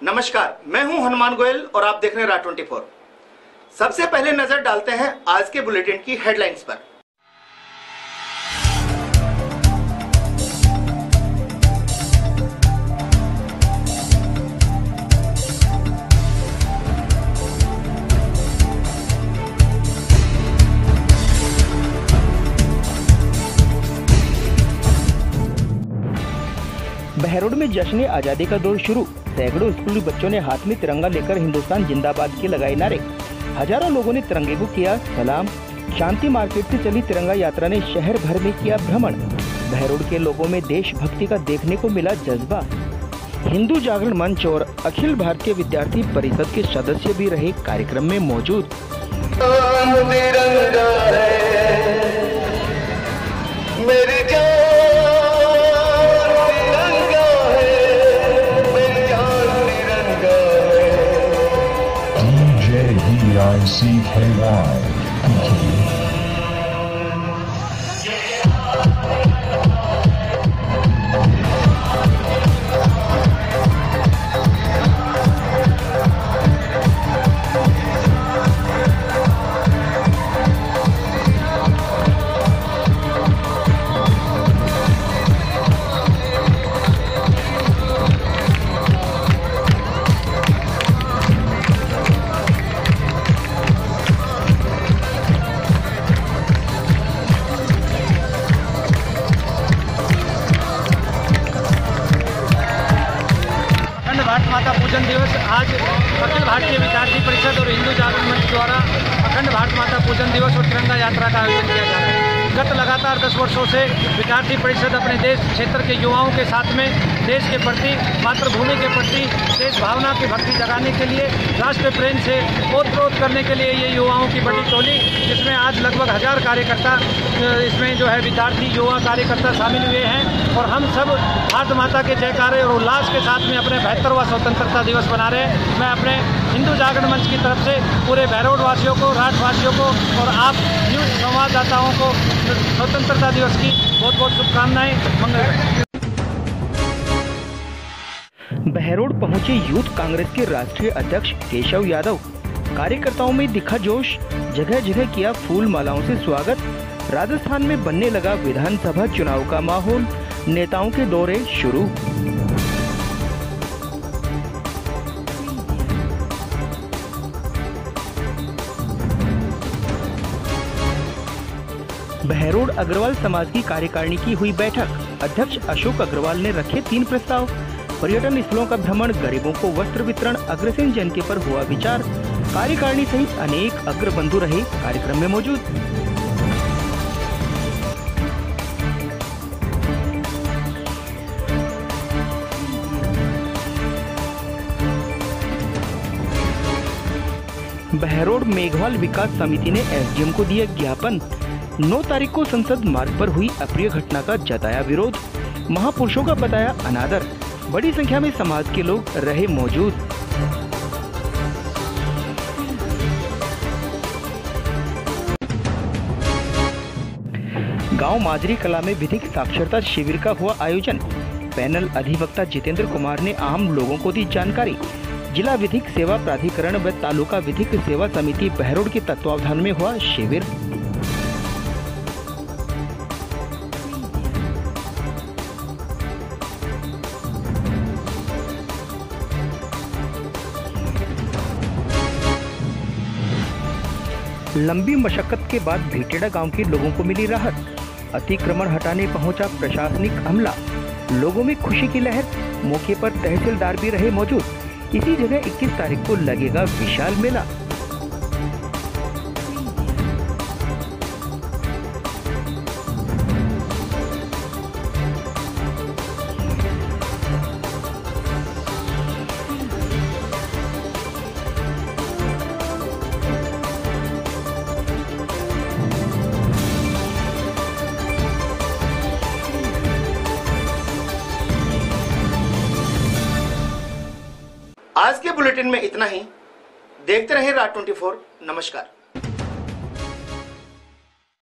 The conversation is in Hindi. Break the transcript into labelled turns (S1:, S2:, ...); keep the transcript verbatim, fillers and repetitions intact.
S1: नमस्कार, मैं हूं हनुमान गोयल और आप देख रहे हैं राज ट्वेंटी फोर। सबसे पहले नजर डालते हैं आज के बुलेटिन की हेडलाइंस पर।
S2: बहरोड में जश्न आजादी का दौर शुरू। सैकड़ों स्कूली बच्चों ने हाथ में तिरंगा लेकर हिंदुस्तान जिंदाबाद के लगाए नारे। हजारों लोगों ने तिरंगे को किया सलाम। शांति मार्केट से चली तिरंगा यात्रा ने शहर भर में किया भ्रमण। बहरोड के लोगों में देशभक्ति का देखने को मिला जज्बा। हिंदू जागरण मंच और अखिल भारतीय विद्यार्थी परिषद के सदस्य भी रहे कार्यक्रम में मौजूद।
S3: I C K Y.
S4: Bharat माता पूजन दिवस आज अखिल भारतीय विद्यार्थी परिषद और हिंदू जागरण मंच द्वारा अखंड भारत माता पूजन दिवस और तिरंगा यात्रा का आयोजन किया जा रहा है। गत लगातार दस वर्षों से विद्यार्थी परिषद अपने देश क्षेत्र के युवाओं के साथ में देश के प्रति, मातृभूमि के प्रति देश भावना की भक्ति जगाने के लिए, राष्ट्र प्रेम से ओतप्रोत करने के लिए ये युवाओं की बड़ी टोली, जिसमें आज लगभग हजार कार्यकर्ता, इसमें जो है विद्यार्थी युवा कार्यकर्ता शामिल हुए हैं और हम सब भारत माता के जयकारे और उल्लास के साथ में अपने बहत्तरवां स्वतंत्रता दिवस मना रहे हैं। मैं अपने हिंदू जागरण मंच की तरफ से पूरे बहरोड वासियों को, राष्ट्रवासियों को और आप न्यूज संवाददाताओं को स्वतंत्रता दिवस की बहुत बहुत शुभकामनाएं। मंगल।
S2: बहरोड पहुंचे यूथ कांग्रेस के राष्ट्रीय अध्यक्ष केशव यादव। कार्यकर्ताओं में दिखा जोश, जगह जगह किया फूल मालाओं से स्वागत। राजस्थान में बनने लगा विधानसभा चुनाव का माहौल, नेताओं के दौरे शुरू। बहरोड अग्रवाल समाज की कार्यकारिणी की हुई बैठक। अध्यक्ष अशोक अग्रवाल ने रखे तीन प्रस्ताव। पर्यटन स्थलों का भ्रमण, गरीबों को वस्त्र वितरण, अग्रसेन जयंती पर हुआ विचार। कार्यकारिणी सहित अनेक अग्रबंधु रहे कार्यक्रम में मौजूद। बहरोड मेघवाल विकास समिति ने एसडीएम को दिया ज्ञापन। नौ तारीख को संसद मार्ग पर हुई अप्रिय घटना का जताया विरोध। महापुरुषों का बताया अनादर। बड़ी संख्या में समाज के लोग रहे मौजूद। गांव माजरी कला में विधिक साक्षरता शिविर का हुआ आयोजन। पैनल अधिवक्ता जितेंद्र कुमार ने आम लोगों को दी जानकारी। जिला विधिक सेवा प्राधिकरण व तालुका विधिक सेवा समिति बहरोड के तत्वावधान में हुआ शिविर। लंबी मशक्कत के बाद भीटेड़ा गांव के लोगों को मिली राहत। अतिक्रमण हटाने पहुंचा प्रशासनिक अमला। लोगों में खुशी की लहर। मौके पर तहसीलदार भी रहे मौजूद। इसी जगह इक्कीस तारीख को लगेगा विशाल मेला।
S1: आज के बुलेटिन में इतना ही। देखते रहें राज ट्वेंटी फोर। नमस्कार।